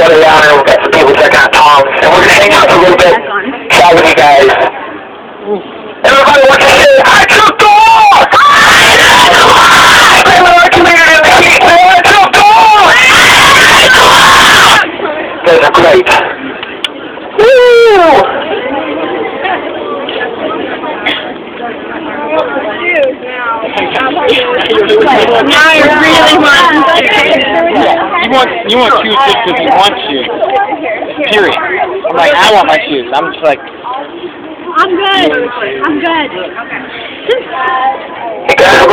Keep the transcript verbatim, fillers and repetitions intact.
way out here. We've got some people checking out Tom's, and we're gonna hang out for a little bit, chat with you guys. Everybody wants to say, I took the walk! I took the walk! Say what our community in the heat, say I took the walk! I took the walk! Those are great. Woo! Now I really want You want you want shoes just because you want shoes. Period. I'm like, I want my shoes. I'm just like I'm good. I'm good. Hey guys,